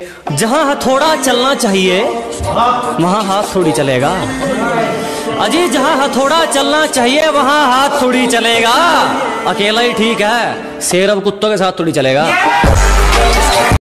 जहाँ हथौड़ा चलना चाहिए वहाँ हाथ थोड़ी चलेगा। अजी जहाँ हथौड़ा चलना चाहिए वहाँ हाथ थोड़ी चलेगा। अकेला ही ठीक है, शेर अब कुत्तों के साथ थोड़ी चलेगा।